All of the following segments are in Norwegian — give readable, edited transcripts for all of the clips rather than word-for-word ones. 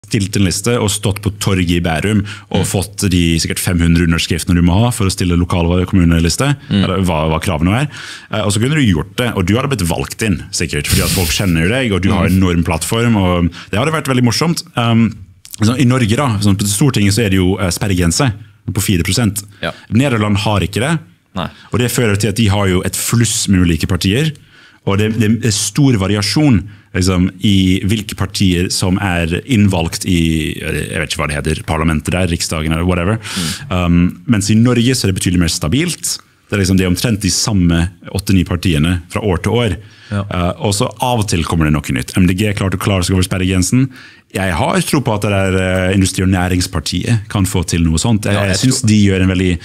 stilt en liste og stått på torget i Bærum og fått de sikkert 500 underskriftene du må ha for å stille lokal kommuneliste, eller hva kravene er. Og så kunne du gjort det, og du hadde blitt valgt inn, sikkert, fordi at folk kjenner deg, og du har en enorm plattform, og det hadde vært veldig morsomt. I Norge da, på Stortinget så er det jo sperregrense på 4%. Ja. Nederland har ikke det, og det fører til at de har jo et fluss med ulike partier, og det er stor variasjon liksom, i hvilke partier som er innvalgt i, jeg vet ikke hva det heter, parlamentet der, riksdagen eller whatever. Mens i Norge så er det betydelig mer stabilt. Det er, liksom, det er omtrent de samme 8-9 partiene fra år til år. Ja. Og så av og til kommer det noe nytt. MDG er klart å klare seg over sperregrensen. Jeg har tro på at det der Industri- og Næringspartiet kan få til noe sånt. Jeg synes de gjør en veldig...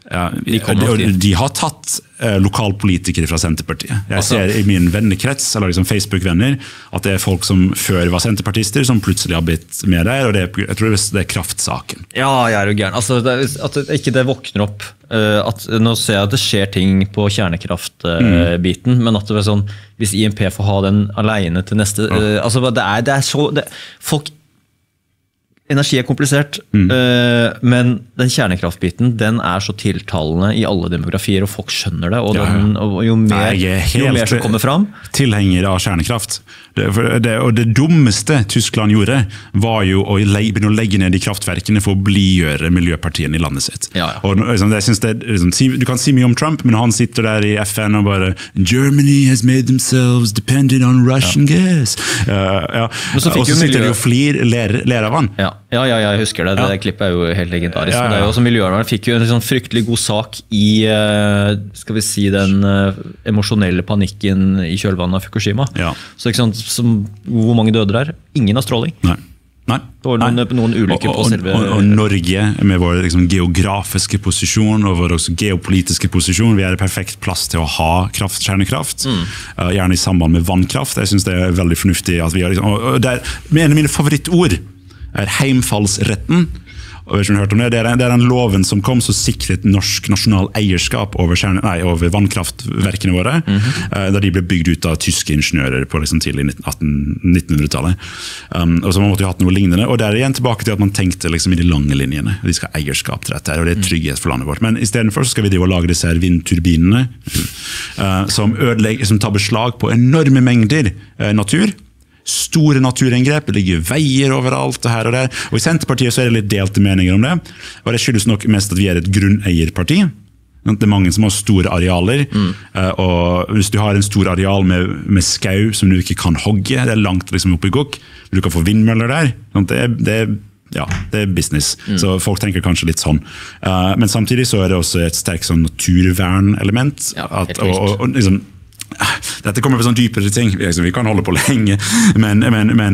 de har tatt lokalpolitikere fra Senterpartiet. Jeg ser i min vennekrets, eller liksom Facebook-venner, at det er folk som før var senterpartister, som plutselig har blitt med der, og jeg tror det er kraftsaken. Ja, jeg er jo gæren. Altså, at ikke det våkner opp. Nå ser jeg at det skjer ting på kjernekraftbiten, men at det er sånn, hvis IMP får ha den alene til neste... altså, det er så... folk energi er komplisert, men den kjernekraftbiten, den er så tiltalende i alle demografier, og folk skjønner det, og, jo mer som kommer fram. Tilhenger av kjernekraft. Og det dummeste Tyskland gjorde, var jo å begynne å legge ned de kraftverkene for å blidgjøre miljøpartiene i landet sitt. Og, liksom, jeg synes du kan si mye om Trump, men han sitter der i FN og bare Germany has made themselves dependent on Russian gas. Og så sitter de og ler av han. Ja, jeg husker det. Det klippet er jo helt legendarisk. Men det er jo også miljøverneren fikk jo en sånn fryktelig god sak i, skal vi si, den emosjonelle panikken i kjølvannet av Fukushima. Så ikke sant, hvor mange døde der? Ingen av stråling. Nei. Det var noen ulykker på selve... Og Norge, med vår liksom, geografiske posisjon og vår også geopolitiske posisjon, vi er i perfekt plass til å ha kjernekraft, gjerne i samband med vannkraft. Jeg synes det er veldig fornuftig at vi har liksom, og det er en av mine favorittord er heimfallsretten. Og hvis du har hørt om det, det er den loven som kom som sikret norsk nasjonal eierskap over vannkraftverkene våre, da de ble bygd ut av tyske ingeniører på liksom tidlig 1900-tallet. Og så man måtte jo ha hatt noe lignende, og det er igjen tilbake til at man tenkte liksom i de lange linjene. De skal ha eierskap til dette, og det er trygghet for landet vårt. Men i stedet for så skal vi lage disse her vindturbinene som tar beslag på enorme mengder natur, store naturinngrep, det ligger veier overalt og her og der. Og i Senterpartiet så er det litt delte meninger om det. Og det skyldes nok mest at vi er et grunneierparti. Det er mange som har store arealer. Og hvis du har en stor areal med skau som du ikke kan hogge, det er langt liksom opp i gokk, du kan få vindmøller der. Det er business. Så folk tenker kanskje litt sånn. Men samtidig så er det også et sterkt sånn naturvernelement. Og liksom, dette kommer på sånn dypere ting, vi kan holde på lenge, men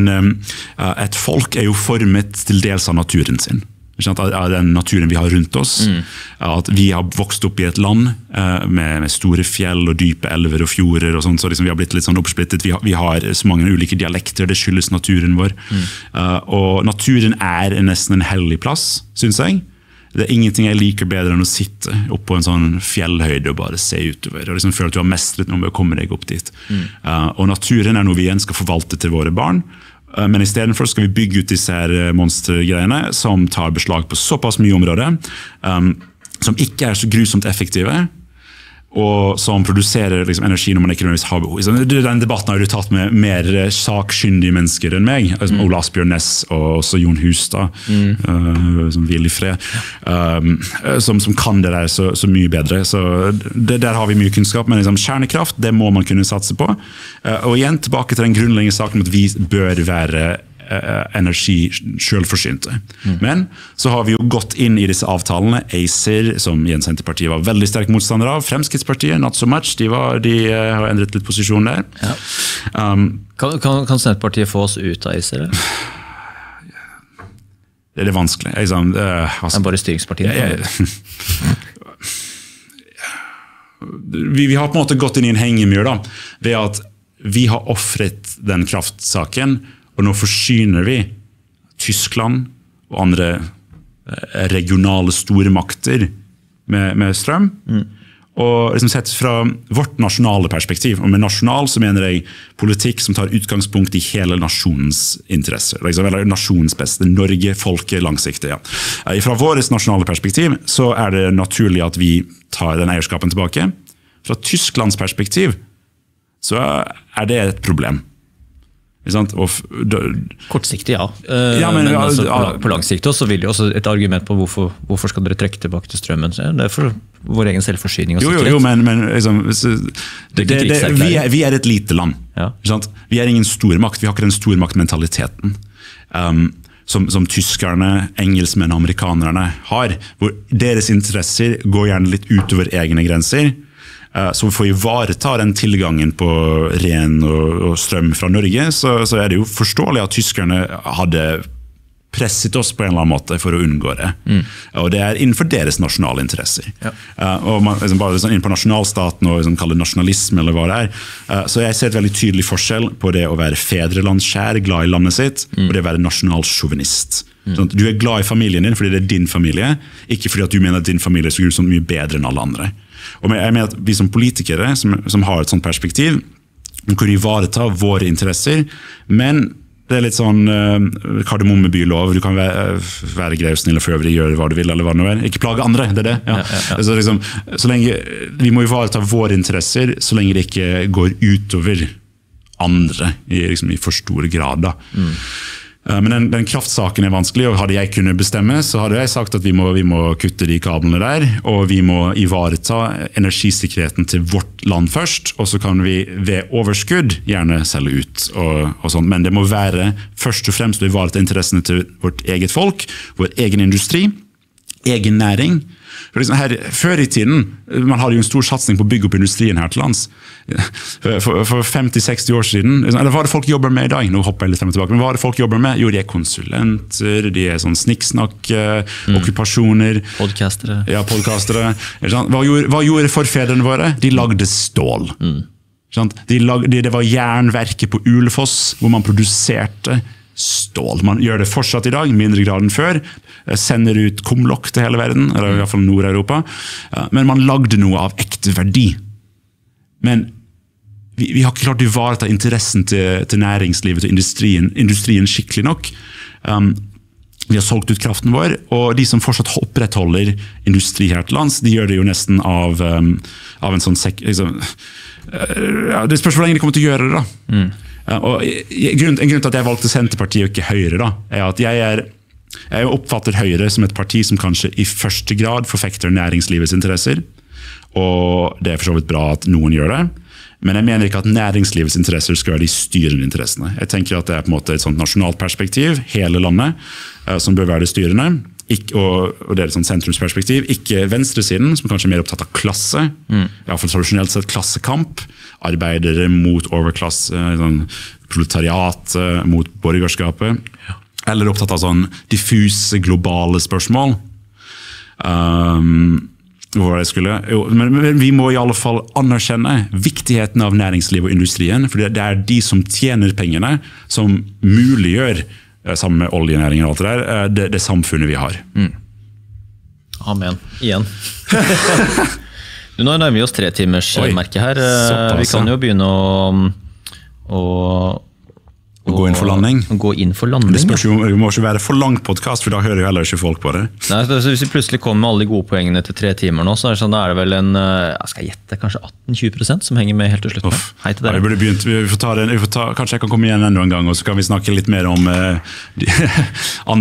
et folk er jo formet til dels av naturen sin. Av den naturen vi har rundt oss. At vi har vokst opp i et land med store fjell og dype elver og fjorder, og sånt, så liksom vi har blitt litt sånn oppsplittet. Vi har så mange ulike dialekter, det skyldes naturen vår. Og naturen er nesten en hellig plass, synes jeg. Det er ingenting jeg liker bedre enn å sitte opp på en sånn fjellhøyde og bare se utover, og liksom føle at du har mestret noe med å komme deg opp dit. Og naturen er noe vi igjen skal forvalte til våre barn, men i stedet for skal vi bygge ut disse her monstergreiene som tar beslag på såpass mye område, som ikke er så grusomt effektive, og som produserer liksom, energi når man ikke nødvendigvis har behov. Den debatten har du tatt med mer sakkyndige mennesker enn meg, Ole Asbjørn Næss og også Jon Hustad, som Willy Fred, som kan det der så mye bedre. Så der har vi mye kunnskap, men liksom, kjernekraft, det må man kunne satse på. Og igjen tilbake til den grunnleggende saken om at vi bør være energi selvforsynte. Men så har vi jo gått inn i disse avtalene. ACER, som igjen Senterpartiet var veldig sterk motstander av. Fremskrittspartiet, not so much. De har endret litt posisjon der. Kan Senterpartiet få oss ut av ACER? Det er vanskelig. Det er bare styringspartiet. Vi har på en måte gått inn i en hengemyr da, ved at vi har offret den kraftsaken, og nå forsyner vi Tyskland og andre regionale store makter med strøm. Og liksom sett fra vårt nasjonale perspektiv, og med nasjonal så mener jeg politikk som tar utgangspunkt i hele nasjonens interesser, liksom, eller nasjonens beste, Norge, folket, langsiktig. Ja. Fra vårt nasjonale perspektiv så det naturlig at vi tar den eierskapen tilbake. Fra Tysklands perspektiv så det et problem. Kortsiktig, ja. Men altså, på lang sikt også vil jo også et argument på hvorfor skal dere trekke tilbake til strømmen. Det for vår egen selvforsyning og sikkerhet. Jo, men liksom, vi et lite land. Ja. Vi ingen stormakt, vi har ikke den stormaktmentaliteten som tyskerne, engelskmenn og amerikanerne har, hvor deres interesser går gjerne litt utover egne grenser. Så for å ivareta den tilgangen på ren og strøm fra Norge, så det jo forståelig at tyskerne hadde presset oss på en eller annen måte for å unngå det. Og det innenfor deres nasjonale interesser. Ja. Og man, liksom bare sånn inn på nasjonalstaten og liksom kalle det nasjonalisme eller hva det så jeg ser et veldig tydelig forskjell på det å være fedrelandskjær, glad i landet sitt, og det å være nasjonalsjåvinist. Sånn, du glad i familien din fordi det din familie, ikke fordi at du mener at din familie så mye bedre enn alle andre. Og jeg mener at vi som politikere som har et sånt perspektiv, kunne ivareta våre interesser, men det litt sånn kardemommebylov, du kan være grei og snill og for øvrig gjøre hva du vil, eller hva det nå ikke plage andre, det det. Ja. Så, liksom, så lenge, vi må ivareta våre interesser, så lenge det ikke går utover andre liksom, i for stor grad. Da. Men den kraftsaken vanskelig, og hadde jeg kunnet bestemme, så hadde jeg sagt at vi må kutte de kablene der, og vi må ivareta energisikkerheten til vårt land først, og så kan vi ved overskudd gjerne selge ut og sånt. Men det må være først og fremst å ivareta interessene til vårt eget folk, vår egen industri, egen næring. For liksom her, før i tiden, man hadde jo en stor satsing på å bygge opp industrien her til lands. For 50-60 år siden, eller hva det folk jobber med i dag? Nå hopper jeg litt frem og tilbake, men hva det folk jobber med? Jo, de konsulenter, de sånn snikksnakk, okkupasjoner. Podcastere. Ja, podcastere. Hva gjorde forfedrene våre? De lagde stål. Det var jernverket på Ulefoss, hvor man produserte stål. Man gjør det fortsatt i dag, mindre grad enn før. Sender ut kumlokk til hele verden, eller i hvert fall Nord-Europa. Men man lagde noe av ekte verdi. Men vi har ikke klart å ivareta interessen til næringslivet og industrien skikkelig nok. Vi har solgt ut kraften vår, og de som fortsatt opprettholder industri her til lands, de gjør det jo nesten av en sånn liksom, det spørs hvor lenge de kommer til å gjøre det da. Og en grunn til at jeg valgte Senterpartiet og ikke Høyre da, at jeg oppfatter Høyre som et parti som kanskje i første grad forfekter næringslivets interesser, og det for så vidt bra at noen gjør det, men jeg mener ikke at næringslivets interesser skal være de styrende interessene. Jeg tenker at det på en måte et sånt nasjonalt perspektiv, hele landet, som bør være det styrende, og det et sånt sentrumsperspektiv, ikke venstresiden, som kanskje er mer opptatt av klasse, i hvert fall tradisjonelt sett klassekamp, arbeidere mot overklasse, sånn proletariat mot borgerskapet, eller opptatt av sånn diffuse globale spørsmål. Men vi må i alle fall anerkjenne viktigheten av næringsliv og industrien, for det de som tjener pengene, som muliggjør sammen med oljenæringen og alt det det samfunnet vi har. Amen. Igjen. Nå nærmer vi oss 3 timers merke her. Vi kan jo begynne å gå inn for landing. Gå inn for landing. Det spørs jo, det må ikke være for lang podcast, for da hører jo heller ikke folk på det. Nei, så hvis vi plutselig kommer med alle de gode poengene til 3 timer nå, så sånn, da det vel en, skal jeg gjette, kanskje 18-20% som henger med helt til slutt. Hei til dere. Ja, vi får ta, kanskje jeg kan komme igjen enda en gang, og så kan vi snakke litt mer om andre